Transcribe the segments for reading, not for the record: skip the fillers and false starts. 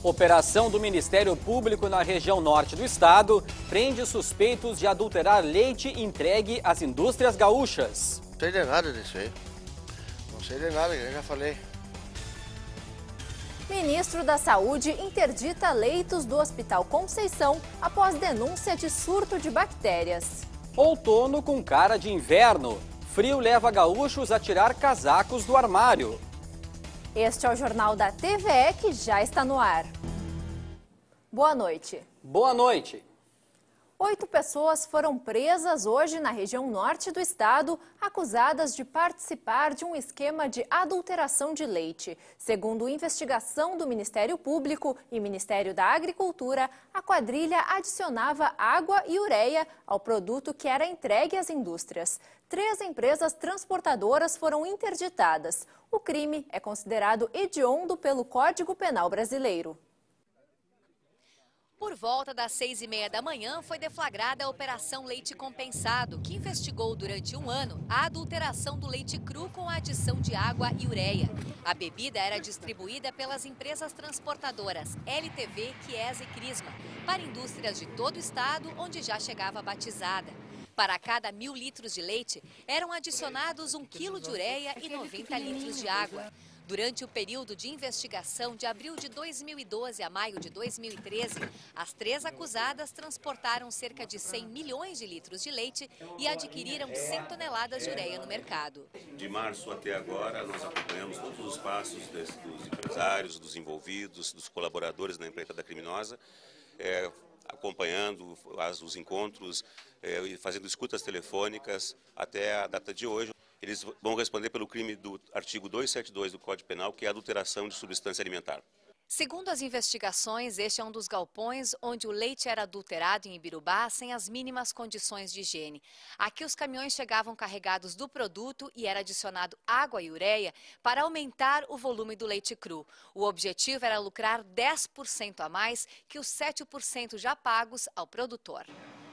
Operação do Ministério Público na região norte do estado prende suspeitos de adulterar leite entregue às indústrias gaúchas. Não sei de nada disso aí. Não sei de nada, eu já falei. Ministro da Saúde interdita leitos do Hospital Conceição após denúncia de surto de bactérias. Outono com cara de inverno. Frio leva gaúchos a tirar casacos do armário. Este é o Jornal da TVE que já está no ar. Boa noite. Boa noite. 8 pessoas foram presas hoje na região norte do estado, acusadas de participar de um esquema de adulteração de leite. Segundo investigação do Ministério Público e Ministério da Agricultura, a quadrilha adicionava água e ureia ao produto que era entregue às indústrias. 3 empresas transportadoras foram interditadas. O crime é considerado hediondo pelo Código Penal brasileiro. Por volta das 6h30 da manhã, foi deflagrada a Operação Leite Compensado, que investigou durante um ano a adulteração do leite cru com a adição de água e ureia. A bebida era distribuída pelas empresas transportadoras LTV, Chiesa e Crisma, para indústrias de todo o estado, onde já chegava batizada. Para cada 1.000 litros de leite, eram adicionados 1 quilo de ureia e 90 litros de água. Durante o período de investigação de abril de 2012 a maio de 2013, as 3 acusadas transportaram cerca de 100 milhões de litros de leite e adquiriram 100 toneladas de ureia no mercado. De março até agora, nós acompanhamos todos os passos dos empresários, dos envolvidos, dos colaboradores na empreitada criminosa, acompanhando os encontros, fazendo escutas telefônicas até a data de hoje. Eles vão responder pelo crime do artigo 272 do Código Penal, que é a adulteração de substância alimentar. Segundo as investigações, este é um dos galpões onde o leite era adulterado em Ibirubá sem as mínimas condições de higiene. Aqui os caminhões chegavam carregados do produto e era adicionado água e ureia para aumentar o volume do leite cru. O objetivo era lucrar 10% a mais que os 7% já pagos ao produtor.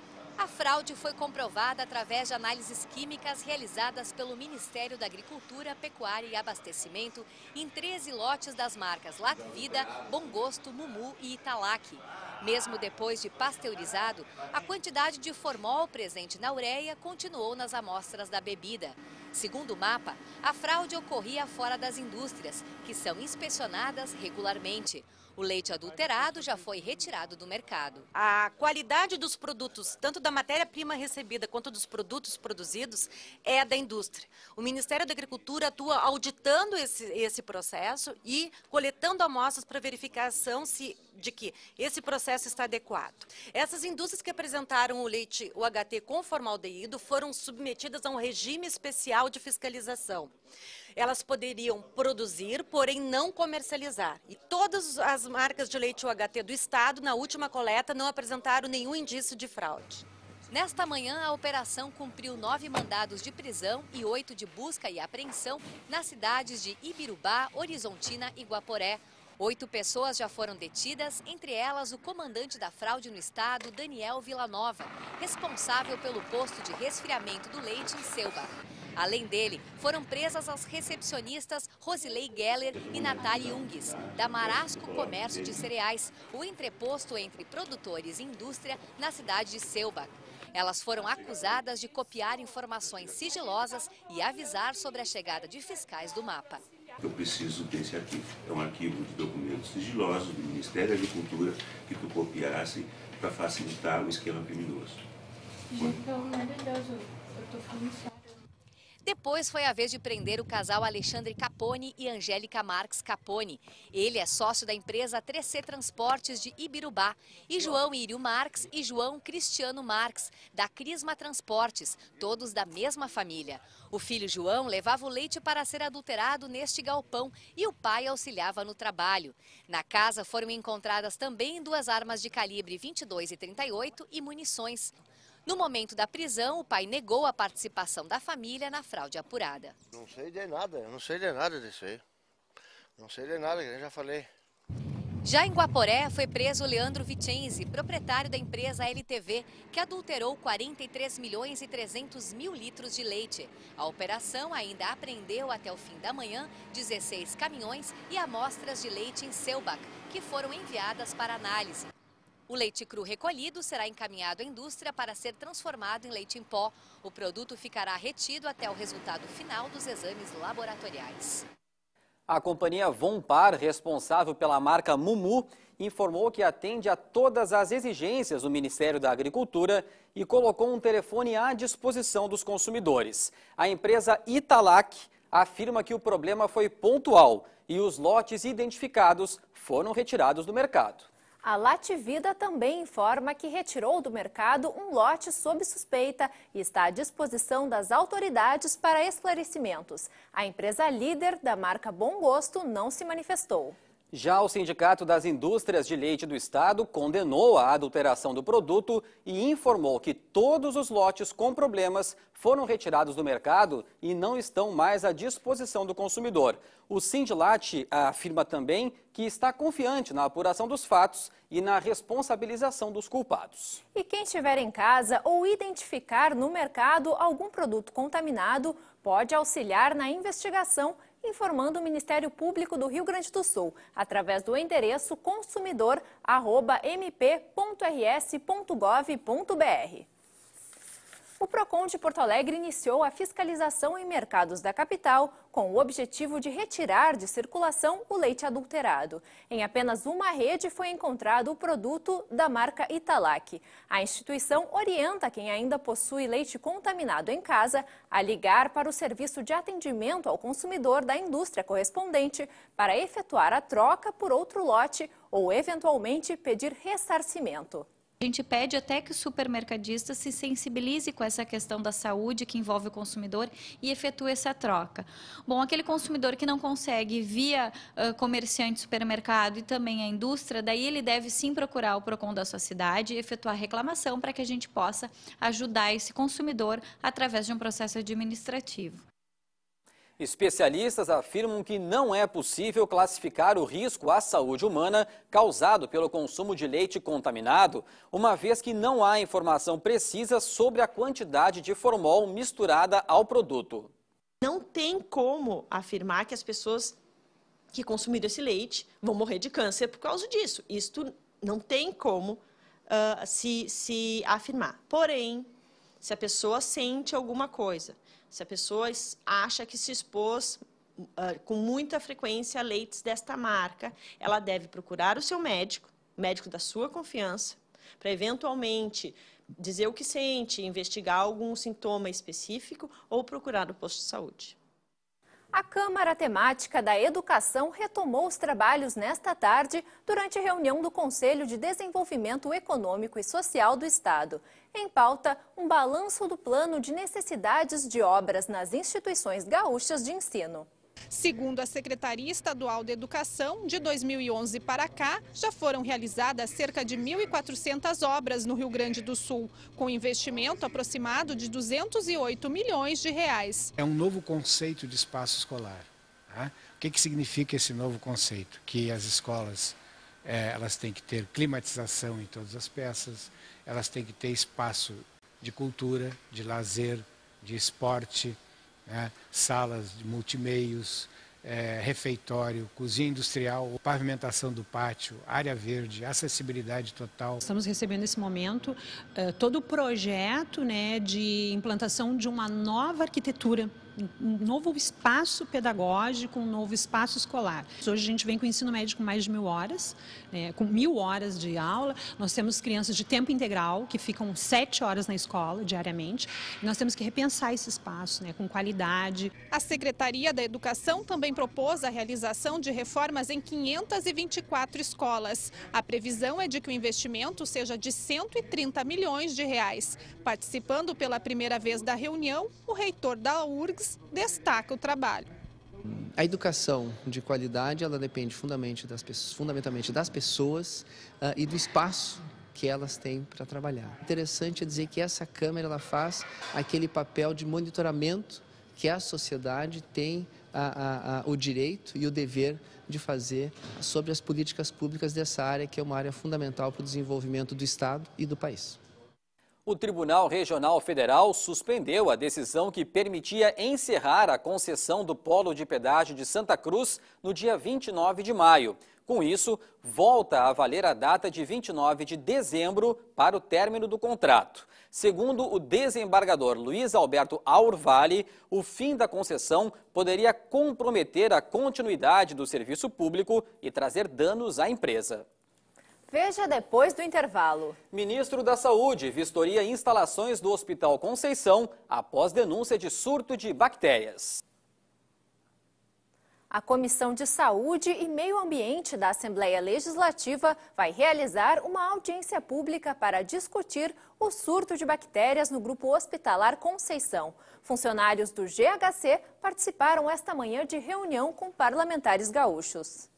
A fraude foi comprovada através de análises químicas realizadas pelo Ministério da Agricultura, Pecuária e Abastecimento em 13 lotes das marcas Lacvida, Bom Gosto, Mumu e Italac. Mesmo depois de pasteurizado, a quantidade de formol presente na ureia continuou nas amostras da bebida. Segundo o mapa, a fraude ocorria fora das indústrias, que são inspecionadas regularmente. O leite adulterado já foi retirado do mercado. A qualidade dos produtos, tanto da matéria-prima recebida quanto dos produtos produzidos, é da indústria. O Ministério da Agricultura atua auditando esse processo e coletando amostras para verificação de que esse processo está adequado. Essas indústrias que apresentaram o leite UHT com formaldeído foram submetidas a um regime especial de fiscalização. Elas poderiam produzir, porém não comercializar. E todas as marcas de leite UHT do estado, na última coleta, não apresentaram nenhum indício de fraude. Nesta manhã, a operação cumpriu 9 mandados de prisão e 8 de busca e apreensão nas cidades de Ibirubá, Horizontina e Guaporé. 8 pessoas já foram detidas, entre elas o comandante da fraude no estado, Daniel Villanova, responsável pelo posto de resfriamento do leite em Selbach. Além dele, foram presas as recepcionistas Rosilei Geller e Natália Ungues, da Marasco Comércio de Cereais, o entreposto entre produtores e indústria na cidade de Selbach. Elas foram acusadas de copiar informações sigilosas e avisar sobre a chegada de fiscais do mapa. Eu preciso desse arquivo. É um arquivo de documentos sigilosos do Ministério da Agricultura que tu copiasse para facilitar o esquema criminoso. Gente, pelo amor de Deus, eu tô falando sério. Depois foi a vez de prender o casal Alexandre Capone e Angélica Marques Capone. Ele é sócio da empresa 3C Transportes de Ibirubá. E João Írio Marques e João Cristiano Marques, da Crisma Transportes, todos da mesma família. O filho João levava o leite para ser adulterado neste galpão e o pai auxiliava no trabalho. Na casa foram encontradas também 2 armas de calibre 22 e 38 e munições. No momento da prisão, o pai negou a participação da família na fraude apurada. Não sei de nada, eu não sei de nada disso aí. Não sei de nada, eu já falei. Já em Guaporé, foi preso Leandro Vicenzi, proprietário da empresa LTV, que adulterou 43 milhões e 300 mil litros de leite. A operação ainda apreendeu até o fim da manhã 16 caminhões e amostras de leite em Selbach, que foram enviadas para análise. O leite cru recolhido será encaminhado à indústria para ser transformado em leite em pó. O produto ficará retido até o resultado final dos exames laboratoriais. A companhia Vonpar, responsável pela marca Mumu, informou que atende a todas as exigências do Ministério da Agricultura e colocou um telefone à disposição dos consumidores. A empresa Italac afirma que o problema foi pontual e os lotes identificados foram retirados do mercado. A Lativida também informa que retirou do mercado um lote sob suspeita e está à disposição das autoridades para esclarecimentos. A empresa líder da marca Bom Gosto não se manifestou. Já o Sindicato das Indústrias de Leite do Estado condenou a adulteração do produto e informou que todos os lotes com problemas foram retirados do mercado e não estão mais à disposição do consumidor. O Sindilat afirma também que está confiante na apuração dos fatos e na responsabilização dos culpados. E quem estiver em casa ou identificar no mercado algum produto contaminado pode auxiliar na investigação, informando o Ministério Público do Rio Grande do Sul, através do endereço consumidor@mp.rs.gov.br. O PROCON de Porto Alegre iniciou a fiscalização em mercados da capital com o objetivo de retirar de circulação o leite adulterado. Em apenas uma rede foi encontrado o produto da marca Italac. A instituição orienta quem ainda possui leite contaminado em casa a ligar para o serviço de atendimento ao consumidor da indústria correspondente para efetuar a troca por outro lote ou, eventualmente, pedir ressarcimento. A gente pede até que o supermercadista se sensibilize com essa questão da saúde que envolve o consumidor e efetue essa troca. Bom, aquele consumidor que não consegue via comerciante, supermercado e também a indústria, daí ele deve sim procurar o PROCON da sua cidade e efetuar reclamação para que a gente possa ajudar esse consumidor através de um processo administrativo. Especialistas afirmam que não é possível classificar o risco à saúde humana causado pelo consumo de leite contaminado, uma vez que não há informação precisa sobre a quantidade de formol misturada ao produto. Não tem como afirmar que as pessoas que consumiram esse leite vão morrer de câncer por causa disso. Isto não tem como se afirmar. Porém, se a pessoa sente alguma coisa, se a pessoa acha que se expôs com muita frequência a leites desta marca, ela deve procurar o seu médico da sua confiança, para eventualmente dizer o que sente, investigar algum sintoma específico ou procurar o posto de saúde. A Câmara Temática da Educação retomou os trabalhos nesta tarde durante a reunião do Conselho de Desenvolvimento Econômico e Social do Estado. Em pauta, um balanço do plano de necessidades de obras nas instituições gaúchas de ensino. Segundo a Secretaria Estadual de Educação, de 2011 para cá, já foram realizadas cerca de 1.400 obras no Rio Grande do Sul, com investimento aproximado de 208 milhões de reais. É um novo conceito de espaço escolar. Tá? O que significa esse novo conceito? Que as escolas elas têm que ter climatização em todas as peças, elas têm que ter espaço de cultura, de lazer, de esporte, salas de multimeios, refeitório, cozinha industrial, pavimentação do pátio, área verde, acessibilidade total. Estamos recebendo nesse momento todo o projeto de implantação de uma nova arquitetura, um novo espaço pedagógico, um novo espaço escolar. Hoje a gente vem com o ensino médio com mais de 1.000 horas, com 1.000 horas de aula. Nós temos crianças de tempo integral que ficam 7 horas na escola diariamente. E nós temos que repensar esse espaço com qualidade. A Secretaria da Educação também propôs a realização de reformas em 524 escolas. A previsão é de que o investimento seja de 130 milhões de reais. Participando pela primeira vez da reunião, o reitor da URGS destaca o trabalho. A educação de qualidade, ela depende fundamentalmente das pessoas e do espaço que elas têm para trabalhar. Interessante é dizer que essa Câmara ela faz aquele papel de monitoramento que a sociedade tem o direito e o dever de fazer sobre as políticas públicas dessa área, que é uma área fundamental para o desenvolvimento do Estado e do país. O Tribunal Regional Federal suspendeu a decisão que permitia encerrar a concessão do polo de pedágio de Santa Cruz no dia 29 de maio. Com isso, volta a valer a data de 29 de dezembro para o término do contrato. Segundo o desembargador Luiz Alberto Aurvale, o fim da concessão poderia comprometer a continuidade do serviço público e trazer danos à empresa. Veja depois do intervalo. Ministro da Saúde vistoria instalações do Hospital Conceição após denúncia de surto de bactérias. A Comissão de Saúde e Meio Ambiente da Assembleia Legislativa vai realizar uma audiência pública para discutir o surto de bactérias no Grupo Hospitalar Conceição. Funcionários do GHC participaram esta manhã de reunião com parlamentares gaúchos.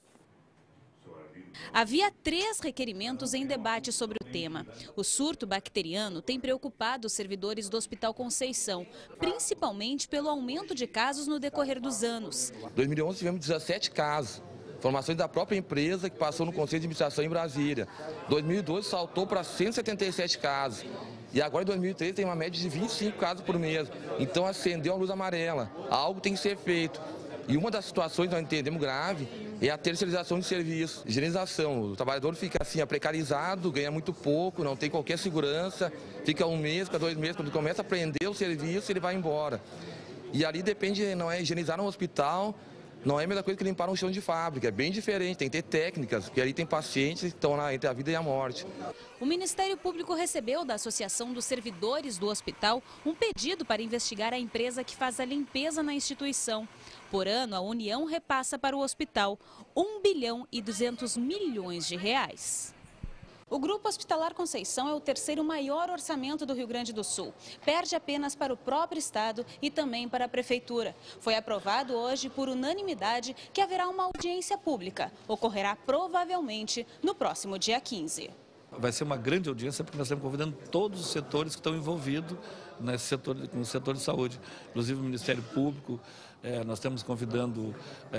Havia 3 requerimentos em debate sobre o tema. O surto bacteriano tem preocupado os servidores do Hospital Conceição, principalmente pelo aumento de casos no decorrer dos anos. Em 2011 tivemos 17 casos, informações da própria empresa que passou no Conselho de Administração em Brasília. Em 2012 saltou para 177 casos. E agora em 2013 tem uma média de 25 casos por mês. Então acendeu a luz amarela. Algo tem que ser feito. E uma das situações que nós entendemos grave é a terceirização de serviço, higienização. O trabalhador fica assim, precarizado, ganha muito pouco, não tem qualquer segurança, fica 1 mês, fica 2 meses, quando começa a aprender o serviço, ele vai embora. E ali depende, não é higienizar no hospital, não é a mesma coisa que limpar um chão de fábrica, é bem diferente, tem que ter técnicas, porque ali tem pacientes que estão lá entre a vida e a morte. O Ministério Público recebeu da Associação dos Servidores do Hospital um pedido para investigar a empresa que faz a limpeza na instituição. Por ano, a União repassa para o hospital 1 bilhão e 200 milhões de reais. O Grupo Hospitalar Conceição é o 3º maior orçamento do Rio Grande do Sul. Perde apenas para o próprio Estado e também para a Prefeitura. Foi aprovado hoje por unanimidade que haverá uma audiência pública. Ocorrerá provavelmente no próximo dia 15. Vai ser uma grande audiência porque nós estamos convidando todos os setores que estão envolvidos nesse setor, no setor de saúde, inclusive o Ministério Público. Nós estamos convidando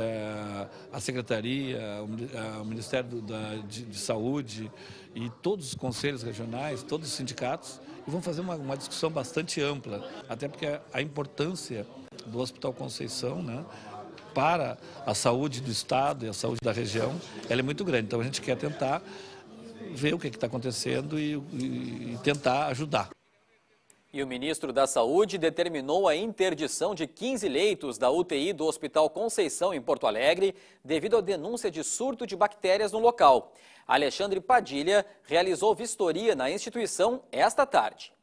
a Secretaria, o Ministério de Saúde e todos os conselhos regionais, todos os sindicatos, e vamos fazer uma discussão bastante ampla, até porque a importância do Hospital Conceição, né, para a saúde do Estado e a saúde da região, ela é muito grande. Então a gente quer tentar ver o que está acontecendo e tentar ajudar. E o ministro da Saúde determinou a interdição de 15 leitos da UTI do Hospital Conceição, em Porto Alegre, devido à denúncia de surto de bactérias no local. Alexandre Padilha realizou vistoria na instituição esta tarde.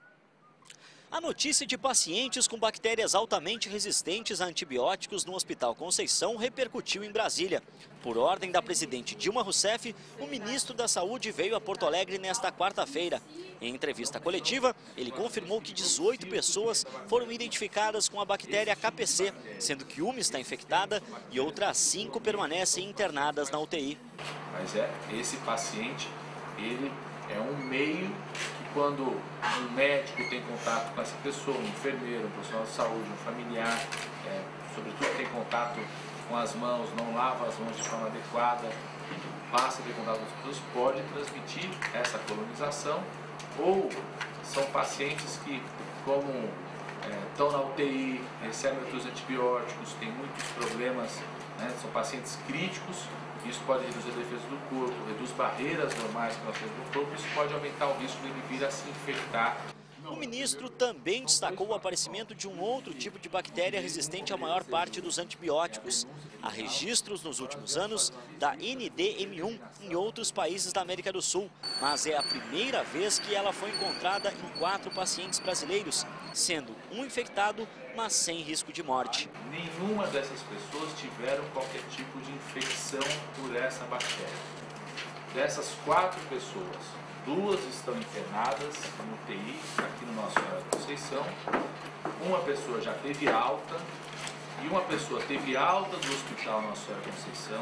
A notícia de pacientes com bactérias altamente resistentes a antibióticos no Hospital Conceição repercutiu em Brasília. Por ordem da presidente Dilma Rousseff, o ministro da Saúde veio a Porto Alegre nesta quarta-feira. Em entrevista coletiva, ele confirmou que 18 pessoas foram identificadas com a bactéria KPC, sendo que uma está infectada e outras 5 permanecem internadas na UTI. Mas esse paciente, ele é um meio que quando um médico tem contato com essa pessoa, um enfermeiro, um profissional de saúde, um familiar, sobretudo tem contato com as mãos, não lava as mãos de forma adequada, passa a ter contato com as pessoas, pode transmitir essa colonização, ou são pacientes que, como estão na UTI, recebem outros antibióticos, têm muitos problemas, né, são pacientes críticos. Isso pode reduzir a defesa do corpo, reduz barreiras normais que nós temos no corpo, isso pode aumentar o risco dele vir a se infectar. O ministro também destacou o aparecimento de um outro tipo de bactéria resistente à maior parte dos antibióticos. Há registros nos últimos anos da NDM1 em outros países da América do Sul, mas é a primeira vez que ela foi encontrada em 4 pacientes brasileiros, sendo um infectado, mas sem risco de morte. Nenhuma dessas pessoas tiveram qualquer tipo de infecção por essa bactéria. Dessas 4 pessoas, 2 estão internadas no UTI, aqui no Nossa Senhora da Conceição. Uma pessoa já teve alta e uma pessoa teve alta do Hospital Nossa Senhora da Conceição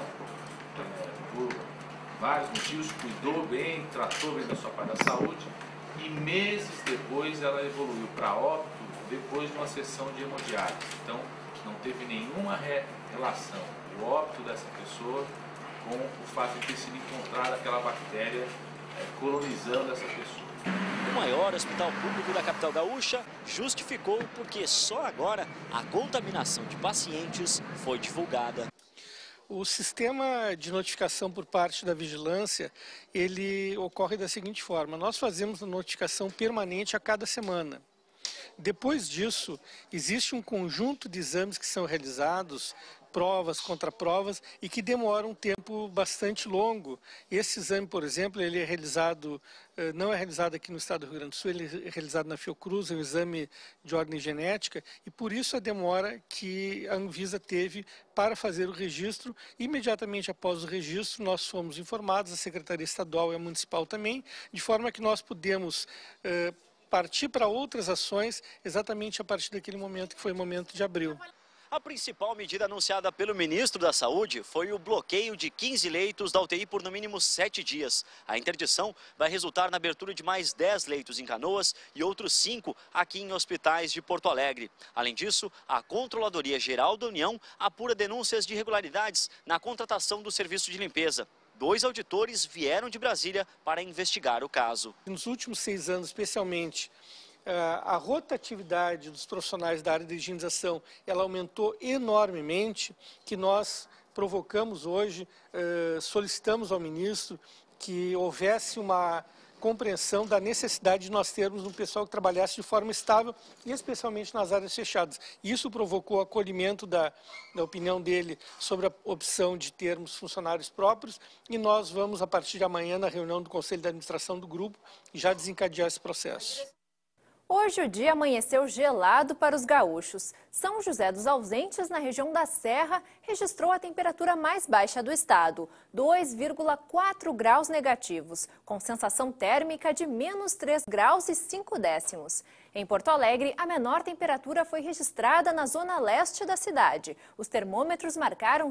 por vários motivos, cuidou bem, tratou bem da sua parte da saúde e meses depois ela evoluiu para óbito depois de uma sessão de hemodiálise. Então, não teve nenhuma relação do óbito dessa pessoa com o fato de ter sido encontrada aquela bactéria colonizando essa pessoa. O maior hospital público da capital gaúcha justificou porque só agora a contaminação de pacientes foi divulgada. O sistema de notificação por parte da vigilância, ele ocorre da seguinte forma: nós fazemos a notificação permanente a cada semana. Depois disso, existe um conjunto de exames que são realizados, provas, contraprovas, e que demoram um tempo bastante longo. Esse exame, por exemplo, ele é realizado, não é realizado aqui no estado do Rio Grande do Sul, ele é realizado na Fiocruz, é um exame de ordem genética, e por isso a demora que a Anvisa teve para fazer o registro. Imediatamente após o registro, nós fomos informados, a Secretaria Estadual e a Municipal também, de forma que nós pudemos partir para outras ações exatamente a partir daquele momento, que foi o momento de abril. A principal medida anunciada pelo ministro da Saúde foi o bloqueio de 15 leitos da UTI por no mínimo 7 dias. A interdição vai resultar na abertura de mais 10 leitos em Canoas e outros 5 aqui em hospitais de Porto Alegre. Além disso, a Controladoria Geral da União apura denúncias de irregularidades na contratação do serviço de limpeza. 2 auditores vieram de Brasília para investigar o caso. Nos últimos 6 anos, especialmente, a rotatividade dos profissionais da área de higienização, ela aumentou enormemente, que nós provocamos hoje, solicitamos ao ministro que houvesse uma compreensão da necessidade de nós termos um pessoal que trabalhasse de forma estável, e especialmente nas áreas fechadas. Isso provocou o acolhimento da opinião dele sobre a opção de termos funcionários próprios, e nós vamos, a partir de amanhã, na reunião do Conselho de Administração do grupo, já desencadear esse processo. Hoje o dia amanheceu gelado para os gaúchos. São José dos Ausentes, na região da Serra, registrou a temperatura mais baixa do estado, 2,4 graus negativos, com sensação térmica de menos 3 graus e 5 décimos. Em Porto Alegre, a menor temperatura foi registrada na zona leste da cidade. Os termômetros marcaram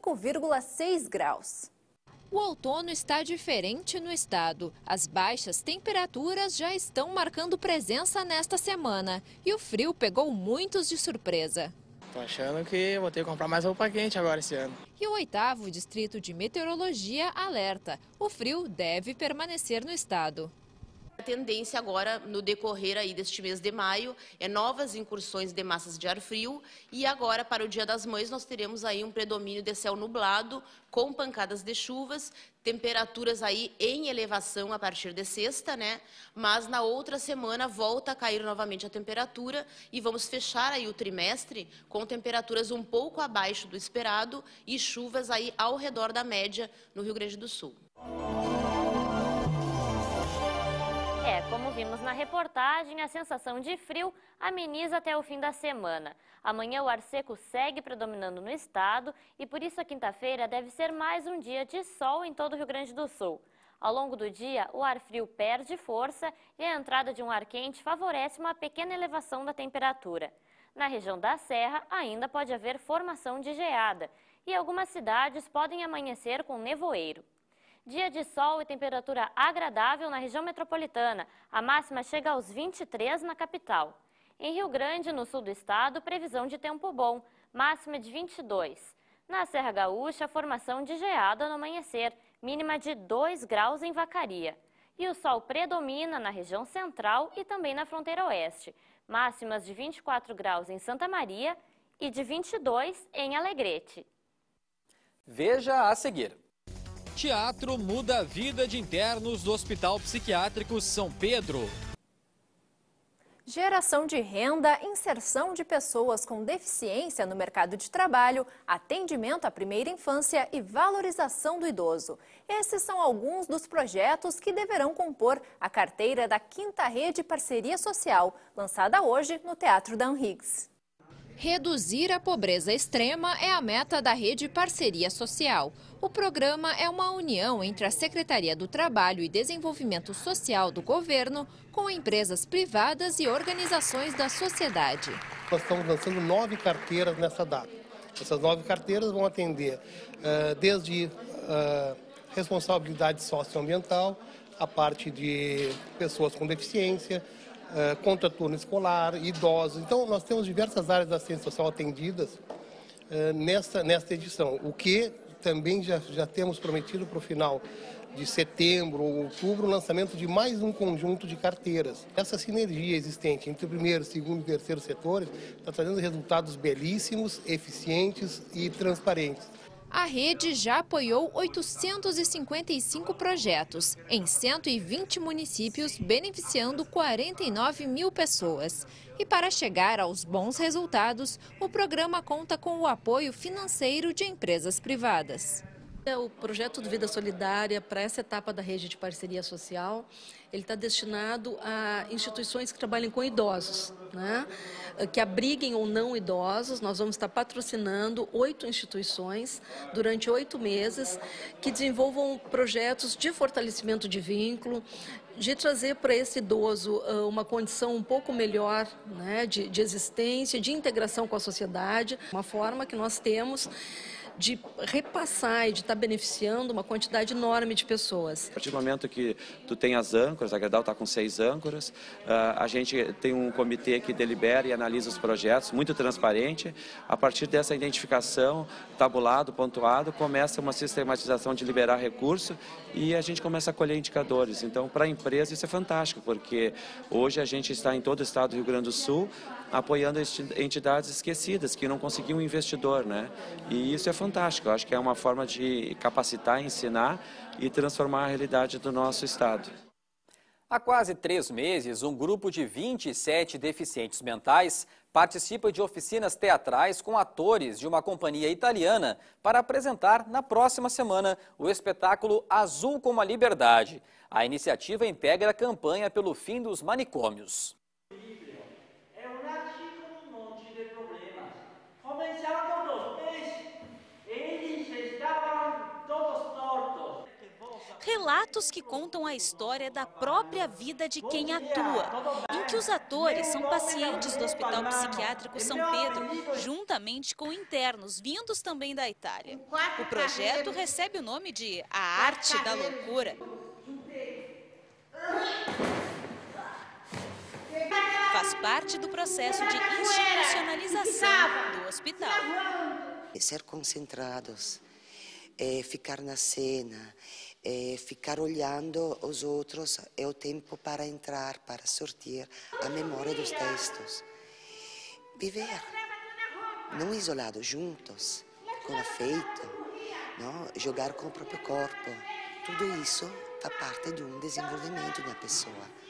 5,6 graus. O outono está diferente no estado. As baixas temperaturas já estão marcando presença nesta semana e o frio pegou muitos de surpresa. Tô achando que vou ter que comprar mais roupa quente agora esse ano. E o 8º Distrito de Meteorologia alerta: o frio deve permanecer no estado. A tendência agora, no decorrer aí deste mês de maio, é novas incursões de massas de ar frio, e agora, para o Dia das Mães, nós teremos aí um predomínio de céu nublado, com pancadas de chuvas, temperaturas aí em elevação a partir de sexta, né? Mas na outra semana volta a cair novamente a temperatura e vamos fechar aí o trimestre com temperaturas um pouco abaixo do esperado e chuvas aí ao redor da média no Rio Grande do Sul. Como vimos na reportagem, a sensação de frio ameniza até o fim da semana. Amanhã o ar seco segue predominando no estado e por isso a quinta-feira deve ser mais um dia de sol em todo o Rio Grande do Sul. Ao longo do dia, o ar frio perde força e a entrada de um ar quente favorece uma pequena elevação da temperatura. Na região da Serra, ainda pode haver formação de geada e algumas cidades podem amanhecer com nevoeiro. Dia de sol e temperatura agradável na região metropolitana. A máxima chega aos 23 na capital. Em Rio Grande, no sul do estado, previsão de tempo bom, máxima de 22. Na Serra Gaúcha, formação de geada no amanhecer, mínima de 2 graus em Vacaria. E o sol predomina na região central e também na fronteira oeste. Máximas de 24 graus em Santa Maria e de 22 em Alegrete. Veja a seguir. Teatro muda a vida de internos do Hospital Psiquiátrico São Pedro. Geração de renda, inserção de pessoas com deficiência no mercado de trabalho, atendimento à primeira infância e valorização do idoso. Esses são alguns dos projetos que deverão compor a carteira da 5ª Rede Parceria Social, lançada hoje no Teatro Dan Higgs. Reduzir a pobreza extrema é a meta da Rede Parceria Social. O programa é uma união entre a Secretaria do Trabalho e Desenvolvimento Social do governo com empresas privadas e organizações da sociedade. Nós estamos lançando 9 carteiras nessa data. Essas 9 carteiras vão atender desde responsabilidade socioambiental, a parte de pessoas com deficiência, contraturno escolar, idosos. Então, nós temos diversas áreas da assistência social atendidas nesta edição, o que também já temos prometido para o final de setembro ou outubro o lançamento de mais um conjunto de carteiras. Essa sinergia existente entre o primeiro, segundo e terceiro setores está trazendo resultados belíssimos, eficientes e transparentes. A rede já apoiou 855 projetos em 120 municípios, beneficiando 49 mil pessoas. E para chegar aos bons resultados, o programa conta com o apoio financeiro de empresas privadas. O projeto do Vida Solidária, para essa etapa da rede de parceria social, ele está destinado a instituições que trabalhem com idosos, né? Que abriguem ou não idosos. Nós vamos estar patrocinando 8 instituições durante 8 meses, que desenvolvam projetos de fortalecimento de vínculo, de trazer para esse idoso uma condição um pouco melhor, né, de existência, de integração com a sociedade, uma forma que nós temos de repassar e de estar beneficiando uma quantidade enorme de pessoas. A partir do momento que tu tem as âncoras, a Gerdau está com 6 âncoras, a gente tem um comitê que delibera e analisa os projetos, muito transparente. A partir dessa identificação, tabulado, pontuado, começa uma sistematização de liberar recurso e a gente começa a colher indicadores. Então, para a empresa isso é fantástico, porque hoje a gente está em todo o estado do Rio Grande do Sul, apoiando entidades esquecidas, que não conseguiam um investidor, né? E isso é fantástico, eu acho que é uma forma de capacitar, ensinar e transformar a realidade do nosso estado. Há quase 3 meses, um grupo de 27 deficientes mentais participa de oficinas teatrais com atores de uma companhia italiana para apresentar na próxima semana o espetáculo Azul como a Liberdade. A iniciativa integra a campanha pelo fim dos manicômios. Relatos que contam a história da própria vida de quem atua, em que os atores são pacientes do Hospital Psiquiátrico São Pedro, juntamente com internos vindos também da Itália. O projeto recebe o nome de A Arte da Loucura. Faz parte do processo de institucionalização do hospital. Ser concentrados, ficar na cena, ficar olhando os outros, é o tempo para entrar, para sortir a memória dos textos. Viver, não isolado, juntos, com afeto, não? Jogar com o próprio corpo. Tudo isso faz parte de um desenvolvimento da pessoa.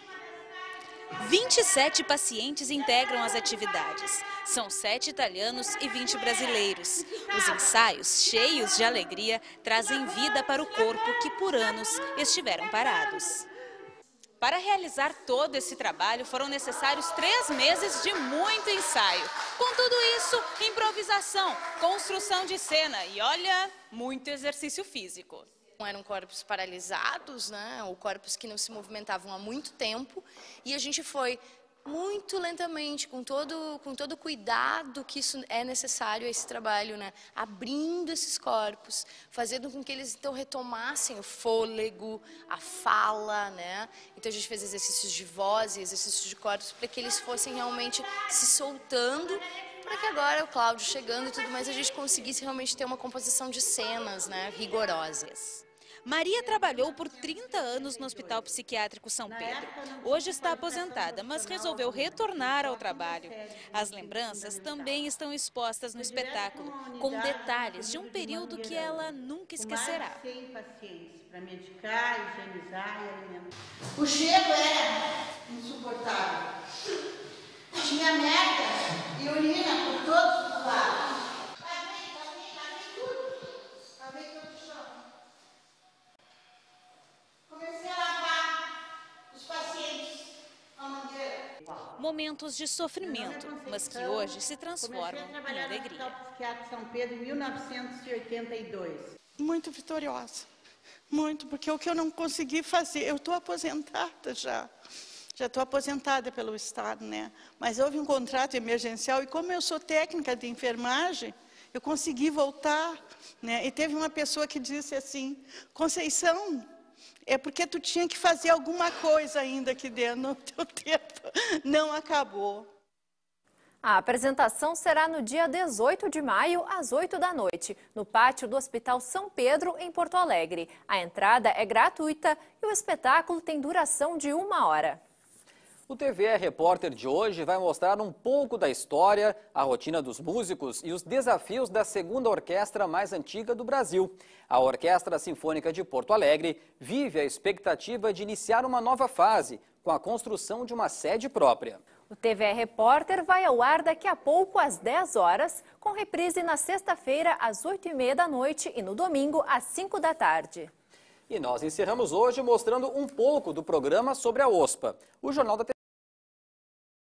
27 pacientes integram as atividades. São 7 italianos e 20 brasileiros. Os ensaios, cheios de alegria, trazem vida para o corpo que por anos estiveram parados. Para realizar todo esse trabalho foram necessários 3 meses de muito ensaio. Com tudo isso, improvisação, construção de cena e, olha, muito exercício físico. Eram corpos paralisados, né? Ou corpos que não se movimentavam há muito tempo, e a gente foi muito lentamente, com todo cuidado que isso é necessário a esse trabalho, né? Abrindo esses corpos, fazendo com que eles então retomassem o fôlego, a fala, né? Então a gente fez exercícios de voz e exercícios de corpos para que eles fossem realmente se soltando, para que agora o Cláudio chegando e tudo mais a gente conseguisse realmente ter uma composição de cenas, né, rigorosas. Maria trabalhou por 30 anos no Hospital Psiquiátrico São Pedro. Hoje está aposentada, mas resolveu retornar ao trabalho. As lembranças também estão expostas no espetáculo, com detalhes de um período que ela nunca esquecerá. Para medicar, higienizar e alimentar. O cheiro era insuportável. Tinha merda e urina por todos os lados. Comecei a lavar os pacientes com a mangueira. Momentos de sofrimento, mas que hoje se transformam em alegria. No Psiquiátrico São Pedro em 1982. Muito vitoriosa, muito, porque o que eu não consegui fazer, eu estou aposentada já. Já estou aposentada pelo Estado, né? Mas houve um contrato emergencial e como eu sou técnica de enfermagem, eu consegui voltar, né? E teve uma pessoa que disse assim, Conceição, é porque tu tinha que fazer alguma coisa ainda aqui dentro, no teu tempo não acabou. A apresentação será no dia 18 de maio, às 8 da noite, no pátio do Hospital São Pedro, em Porto Alegre. A entrada é gratuita e o espetáculo tem duração de 1 hora. O TVE Repórter de hoje vai mostrar um pouco da história, a rotina dos músicos e os desafios da segunda orquestra mais antiga do Brasil. A Orquestra Sinfônica de Porto Alegre vive a expectativa de iniciar uma nova fase, com a construção de uma sede própria. O TVE Repórter vai ao ar daqui a pouco às 10 horas, com reprise na sexta-feira às 8h30 da noite e no domingo às 5 da tarde. E nós encerramos hoje mostrando um pouco do programa sobre a OSPA. O Jornal da